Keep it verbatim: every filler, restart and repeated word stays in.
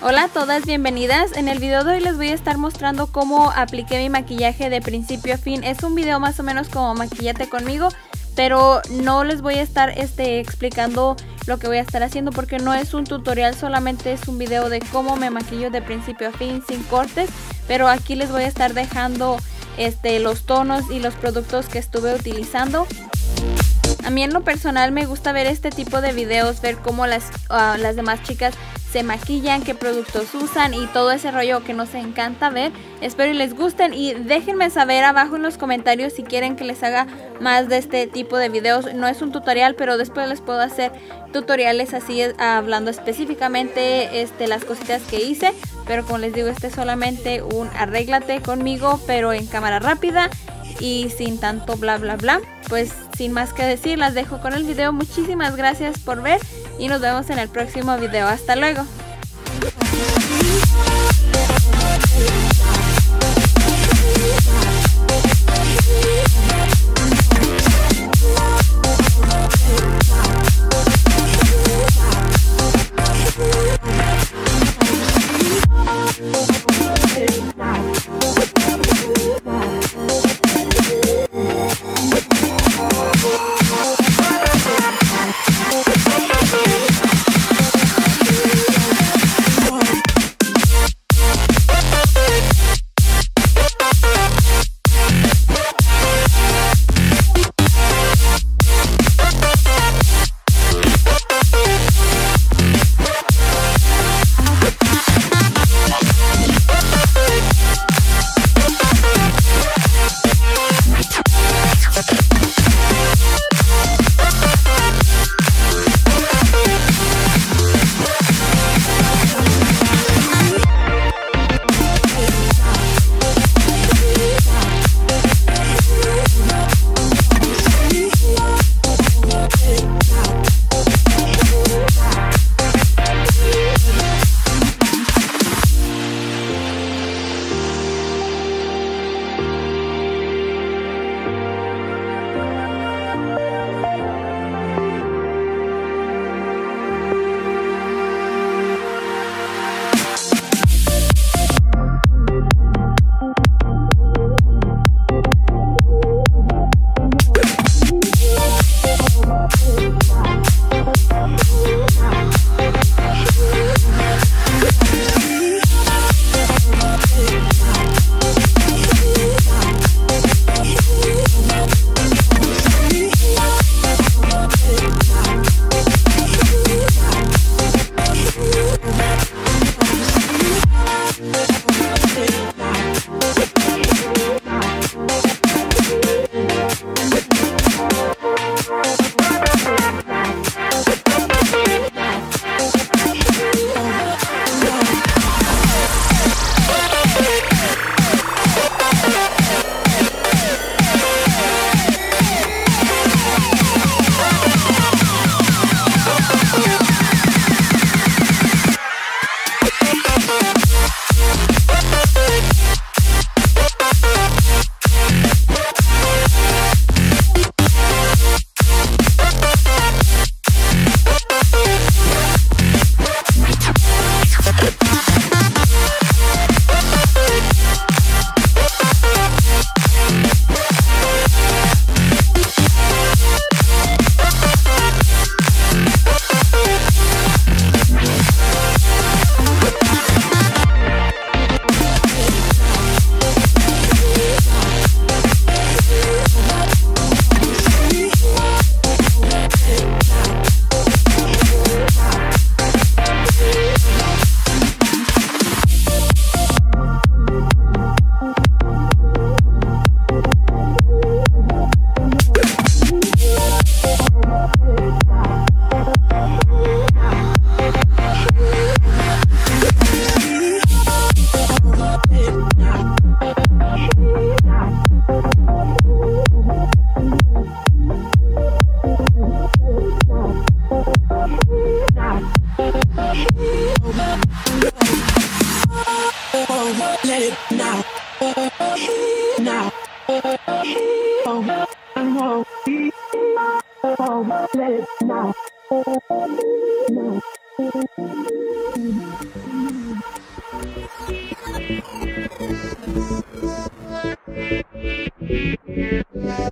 Hola a todas, bienvenidas. En el video de hoy les voy a estar mostrando cómo apliqué mi maquillaje de principio a fin. Es un video más o menos como maquillate conmigo, pero no les voy a estar este, explicando lo que voy a estar haciendo porque no es un tutorial, solamente es un video de cómo me maquillo de principio a fin sin cortes. Pero aquí les voy a estar dejando este, los tonos y los productos que estuve utilizando. A mí en lo personal me gusta ver este tipo de videos, ver cómo las, uh, las demás chicas se maquillan, qué productos usan y todo ese rollo que nos encanta ver. Espero y les gusten y déjenme saber abajo en los comentarios si quieren que les haga más de este tipo de videos. No es un tutorial, pero después les puedo hacer tutoriales así hablando específicamente este, las cositas que hice. Pero como les digo, este es solamente un arréglate conmigo, pero en cámara rápida y sin tanto bla bla bla. Pues sin más que decir, las dejo con el video. Muchísimas gracias por ver y nos vemos en el próximo video. Hasta luego. Let it now, now. Oh, oh, oh, let it now, now. Yeah.